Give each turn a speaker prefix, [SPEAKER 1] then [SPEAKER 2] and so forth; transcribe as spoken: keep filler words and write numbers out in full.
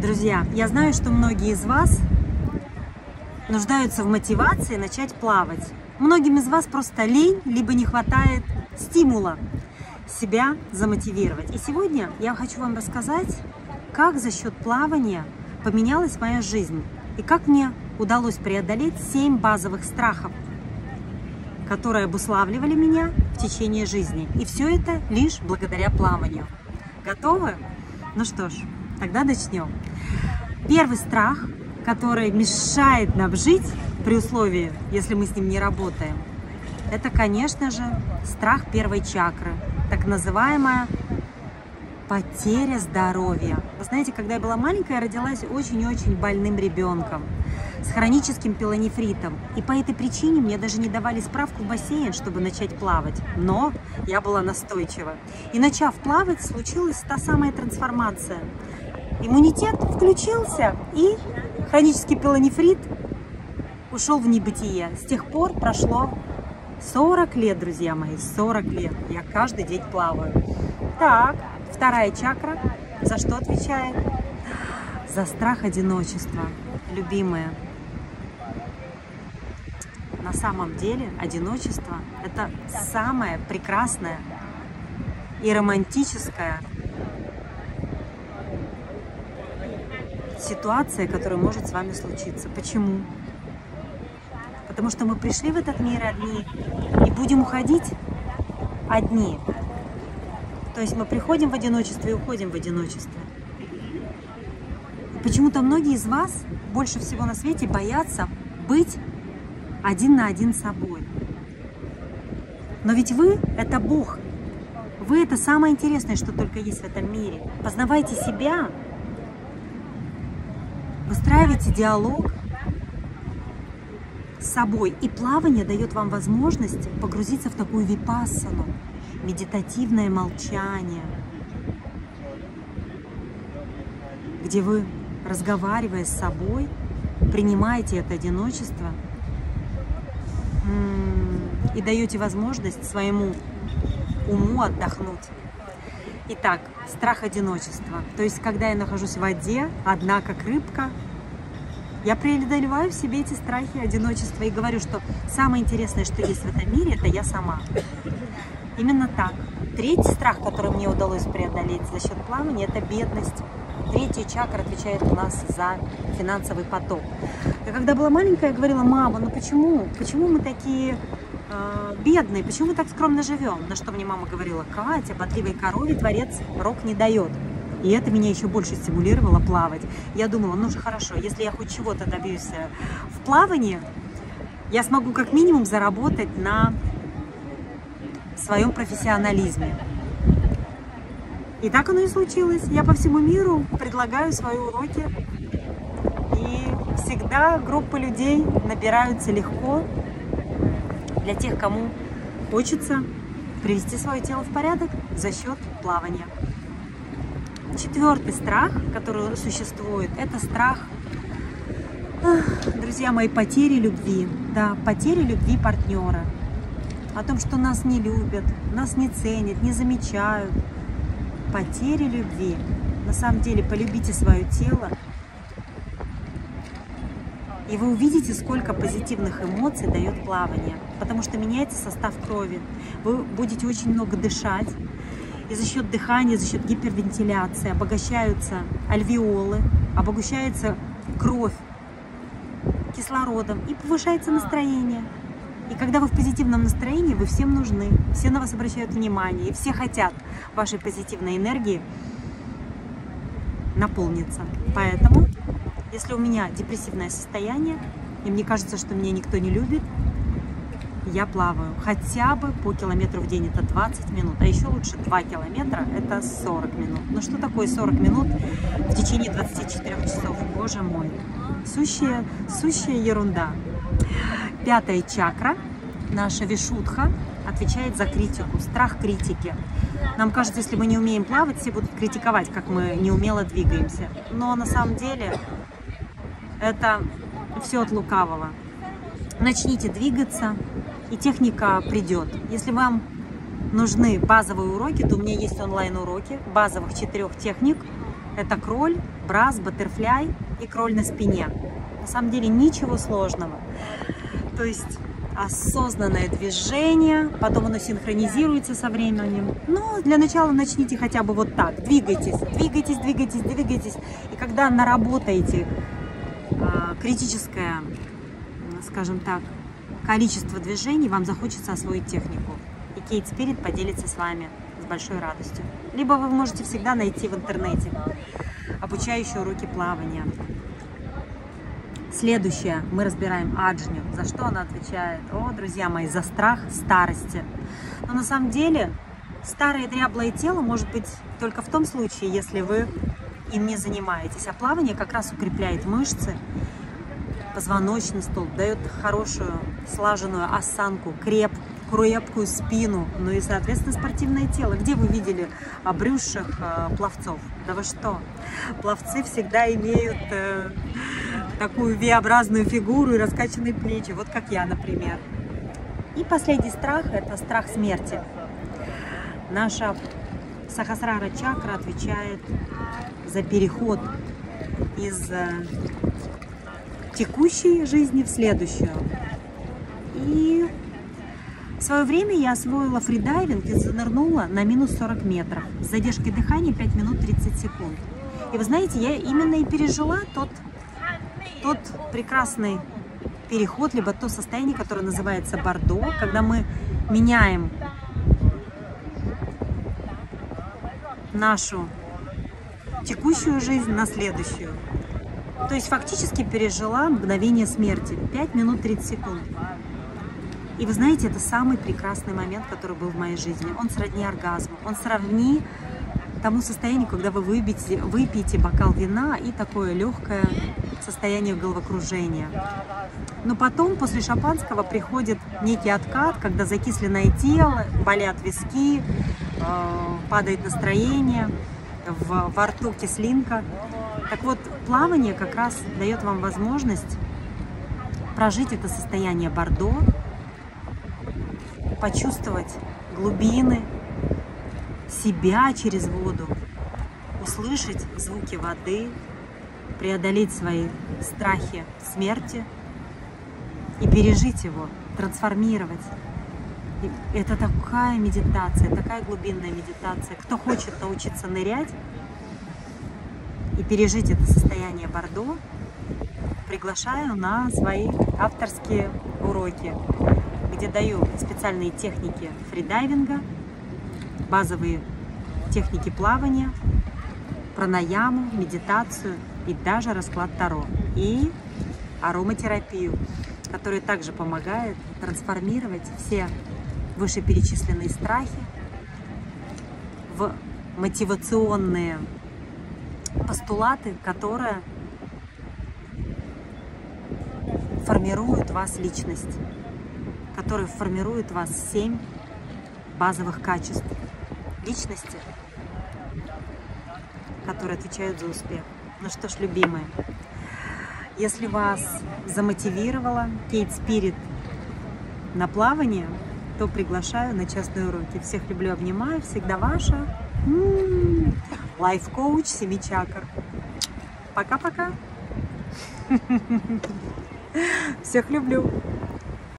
[SPEAKER 1] Друзья, я знаю, что многие из вас нуждаются в мотивации начать плавать. Многим из вас просто лень, либо не хватает стимула себя замотивировать. И сегодня я хочу вам рассказать, как за счет плавания поменялась моя жизнь и как мне удалось преодолеть семь базовых страхов, которые обуславливали меня в течение жизни. И все это лишь благодаря плаванию. Готовы? Ну что ж, тогда начнем. Первый страх, который мешает нам жить при условии, если мы с ним не работаем, это, конечно же, страх первой чакры, так называемая потеря здоровья. Вы знаете, когда я была маленькая, я родилась очень-очень больным ребенком с хроническим пилонефритом. И по этой причине мне даже не давали справку в бассейн, чтобы начать плавать. Но я была настойчива. И начав плавать, случилась та самая трансформация. Иммунитет включился, и хронический пилонефрит ушел в небытие. С тех пор прошло сорок лет, друзья мои, сорок лет. Я каждый день плаваю. Так, вторая чакра за что отвечает? За страх одиночества, любимые. На самом деле одиночество – это самое прекрасное и романтическое ситуация, которая может с вами случиться. Почему? Потому что мы пришли в этот мир одни и будем уходить одни. То есть мы приходим в одиночестве и уходим в одиночестве. Почему-то многие из вас больше всего на свете боятся быть один на один с собой. Но ведь вы – это Бог. Вы – это самое интересное, что только есть в этом мире. Познавайте себя. Выстраивайте диалог с собой. И плавание дает вам возможность погрузиться в такую випассану, медитативное молчание, где вы, разговаривая с собой, принимаете это одиночество и даете возможность своему уму отдохнуть. Итак, страх одиночества. То есть, когда я нахожусь в воде, одна как рыбка, я преодолеваю в себе эти страхи одиночества и говорю, что самое интересное, что есть в этом мире, это я сама. Именно так. Третий страх, который мне удалось преодолеть за счет плавания, это бедность. Третья чакра отвечает у нас за финансовый поток. Я когда была маленькая, я говорила: мама, ну почему? Почему мы такие э, бедные? Почему мы так скромно живем? На что мне мама говорила: Катя, бодливой корове творец рог не дает. И это меня еще больше стимулировало плавать. Я думала, ну же хорошо, если я хоть чего-то добьюсь в плавании, я смогу как минимум заработать на своем профессионализме. И так оно и случилось. Я по всему миру предлагаю свои уроки. И всегда группы людей набираются легко для тех, кому хочется привести свое тело в порядок за счет плавания. Четвертый страх, который существует, это страх, друзья мои, потери любви. Да, потери любви партнера. О том, что нас не любят, нас не ценят, не замечают. Потери любви. На самом деле, полюбите свое тело, и вы увидите, сколько позитивных эмоций дает плавание. Потому что меняется состав крови. Вы будете очень много дышать. И за счет дыхания, за счет гипервентиляции обогащаются альвеолы, обогащается кровь кислородом и повышается настроение. И когда вы в позитивном настроении, вы всем нужны, все на вас обращают внимание, и все хотят вашей позитивной энергии наполниться. Поэтому, если у меня депрессивное состояние, и мне кажется, что меня никто не любит, я плаваю хотя бы по километру в день, это двадцать минут, а еще лучше два километра, это сорок минут. Ну что такое сорок минут в течение двадцати четырёх часов? Боже мой, сущая, сущая ерунда. Пятая чакра, наша вишудха, отвечает за критику, страх критики. Нам кажется, если мы не умеем плавать, все будут критиковать, как мы неумело двигаемся. Но на самом деле это все от лукавого. Начните двигаться, и техника придет. Если вам нужны базовые уроки, то у меня есть онлайн-уроки базовых четырех техник Это кроль, брас, баттерфляй и кроль на спине. На самом деле ничего сложного. То есть осознанное движение, потом оно синхронизируется со временем. Но для начала начните хотя бы вот так. Двигайтесь, двигайтесь, двигайтесь, двигайтесь. И когда наработаете э, критическое, скажем так, количество движений, вам захочется освоить технику. И Кейт Спирит поделится с вами с большой радостью. Либо вы можете всегда найти в интернете обучающие уроки плавания. Следующее мы разбираем аджню. За что она отвечает? О, друзья мои, за страх старости. Но на самом деле старое дряблое тело может быть только в том случае, если вы им не занимаетесь. А плавание как раз укрепляет мышцы, позвоночный столб, дает хорошую слаженную осанку, креп, крепкую спину, ну и, соответственно, спортивное тело. Где вы видели обрюзших э, пловцов? Да вы что? Пловцы всегда имеют э, такую V-образную фигуру и раскачанные плечи, вот как я, например. И последний страх – это страх смерти. Наша Сахасрара чакра отвечает за переход из э, текущей жизни в следующую. И в свое время я освоила фридайвинг и занырнула на минус сорок метров с задержкой дыхания пять минут тридцать секунд. И вы знаете, я именно и пережила тот, тот прекрасный переход, либо то состояние, которое называется бордо, когда мы меняем нашу текущую жизнь на следующую. То есть фактически пережила мгновение смерти пять минут тридцать секунд. И вы знаете, это самый прекрасный момент, который был в моей жизни. Он сродни оргазму, он сродни тому состоянию, когда вы выпьете, выпьете бокал вина и такое легкое состояние головокружения. Но потом, после шампанского, приходит некий откат, когда закисленное тело, болят виски, падает настроение, в, во рту кислинка. Так вот, плавание как раз дает вам возможность прожить это состояние бордо, почувствовать глубины себя через воду, услышать звуки воды, преодолеть свои страхи смерти и пережить его, трансформировать. И это такая медитация, такая глубинная медитация. Кто хочет научиться нырять и пережить это состояние бордо, приглашаю на свои авторские уроки, где даю специальные техники фридайвинга, базовые техники плавания, пранаяму, медитацию и даже расклад Таро. И ароматерапию, которая также помогает трансформировать все вышеперечисленные страхи в мотивационные постулаты, которые формируют вас личность, которые формируют вас семь базовых качеств личности, которые отвечают за успех. Ну что ж, любимые, если вас замотивировала Кейт Спирит на плавание, то приглашаю на частные уроки. Всех люблю, обнимаю. Всегда ваша лайф-коуч семи чакр. Пока-пока. Всех люблю.